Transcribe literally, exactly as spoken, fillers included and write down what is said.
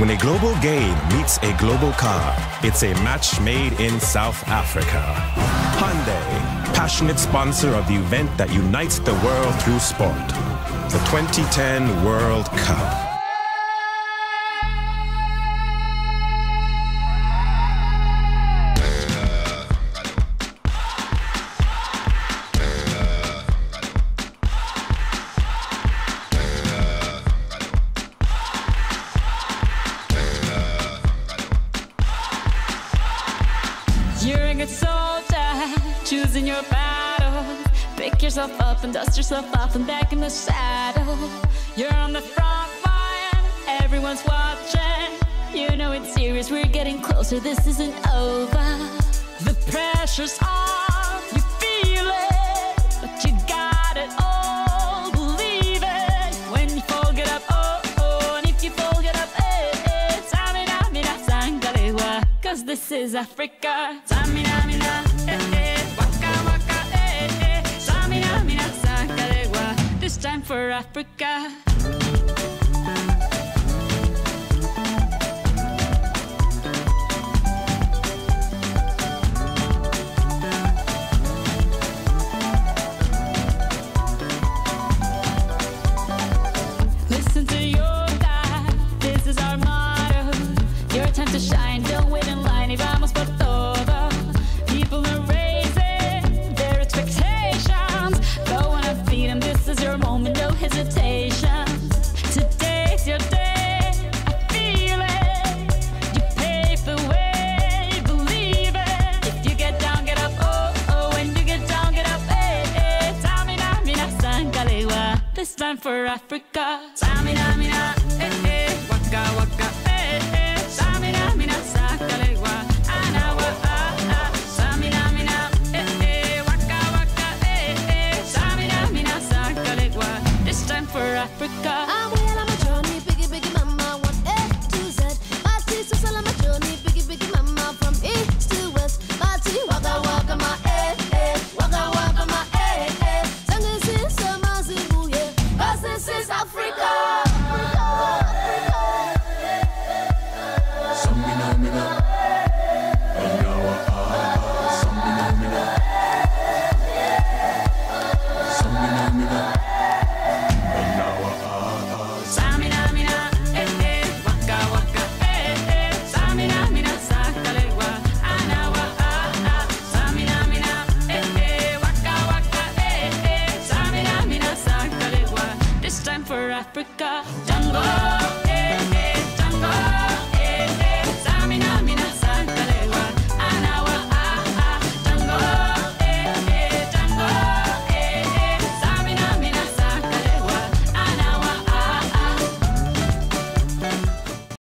When a global game meets a global car, it's a match made in South Africa. Hyundai, passionate sponsor of the event that unites the world through sport, the twenty ten World Cup. You're a good soldier, choosing your battle. Pick yourself up and dust yourself off and back in the saddle. You're on the front line, everyone's watching. You know it's serious, we're getting closer, this isn't over. The pressure's on, you feel it, but you got it all, believe it. When you fall, get up, oh, oh, and if you fall, get up, eh, eh. Samina, mina, sangalewa, cause this is Africa. Samina, mina, eh, eh, waka, waka, eh, eh. Samina, mina, sangalewa, this time for Africa. Listen to your God, this is our motto. Your time to shine, don't wait in line, y vamos por todo. People are raising their expectations. Go on and feed them, this is your moment, no hesitation. Today's your day, I feel it. You pave the way, believe it. If you get down, get up, oh, oh. When you get down, get up, eh, eh. Samina, mina, sangalewa, this time for Africa. Samina, mina, eh, eh. Waka, waka, eh, eh. Samina, mina, sangalewa, anawa, ah, ah. Samina, mina, eh, eh. Waka, waka, eh, eh. Samina, mina, sangalewa, this time for Africa. I'm well on my journey, biggie, biggie mama, one A to Z. My sister's all on my journey, biggie, biggie mama, from east to west. My tea, waka, waka, my eh, eh. Waka, waka, my eh, eh. Sangin' since summer, zingu, yeah. Cause this is Africa. Samina, mina, anawa, ah, ah. Samina, mina, Samina, mina, anawa, ah, ah. Samina, mina, eh, eh. Waka, waka, eh, eh. Samina, mina, sangalewa, anawa, ah, ah. Samina, mina, eh, eh. Waka, waka, eh, eh. Samina, mina, sangalewa, this time for Africa. Jungle.